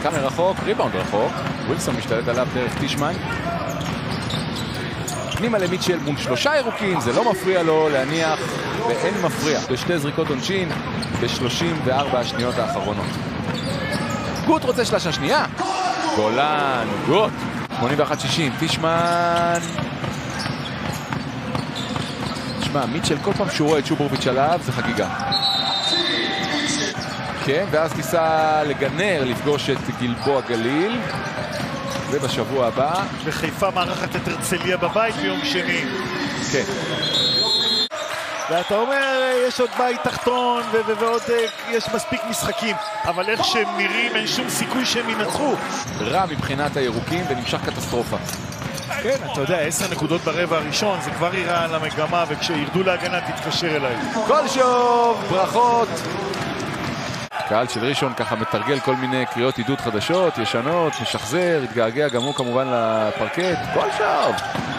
כמה רחוק, ריבאונד רחוק. ווילסון משתלט עליו דרך טישמן. פנימה למיטשל מול 3 ירוקים, זה לא מפריע לו להניח, ואין מפריע. בשתי זריקות עונשין ב-34 השניות האחרונות. גוט רוצה שלשה שנייה. גולן, גוט. 81-60, טישמן. תשמע, מיטשל כל פעם שהוא רואה את שוברוביץ' עליו, זה חגיגה. כן, ואז ניסה לגנר, לפגוש את גלבוע גליל. זה בשבוע הבא. וחיפה מארחת את הרצליה בבית ביום שני. כן. ואתה אומר, יש עוד בית תחתון ועוד יש מספיק משחקים, אבל איך שהם נראים אין שום סיכוי שהם ינצחו. רע מבחינת הירוקים ונמשך קטסטרופה. כן, אתה יודע, 10 נקודות ברבע הראשון, זה כבר יראה על המגמה, וכשירדו להגנה תתקשר אליי. כל שוב, ברכות. קהל של ראשון ככה מתרגל כל מיני קריאות עידוד חדשות, ישנות, משחזר, התגעגע גם הוא כמובן לפרקט. כל שוב.